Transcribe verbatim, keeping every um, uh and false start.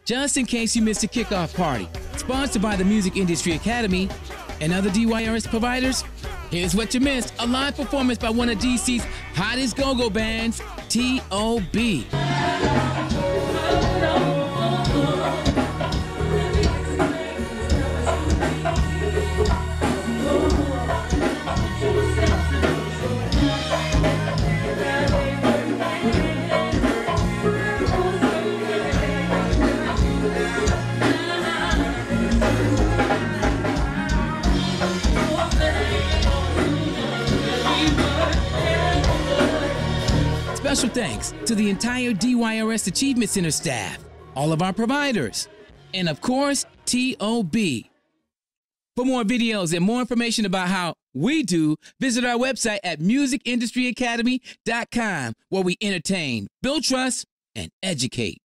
Just in case you missed the kickoff party, sponsored by the Music Industry Academy and other D Y R S providers, here's what you missed: a live performance by one of D C's hottest go-go bands, T O B Special thanks to the entire D Y R S Achievement Center staff, all of our providers, and of course, T O B. For more videos and more information about how we do, visit our website at music industry academy dot com, where we entertain, build trust, and educate.